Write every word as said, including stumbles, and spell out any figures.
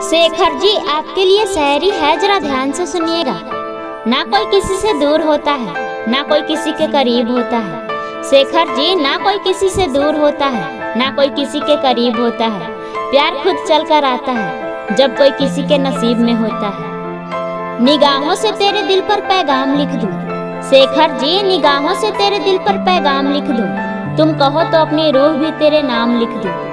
शेखर जी, आपके लिए शायरी है, जरा ध्यान से सुनिएगा। ना कोई किसी से दूर होता है, ना कोई किसी के करीब होता है। शेखर जी, ना कोई किसी से दूर होता है, ना कोई किसी के करीब होता है। प्यार खुद चल कर आता है, जब कोई किसी के नसीब में होता है। निगाहों से तेरे दिल पर पैगाम लिख दूं, शेखर जी, निगाहों से तेरे दिल पर पैगाम लिख दूं। तुम कहो तो अपनी रूह भी तेरे नाम लिख दूं।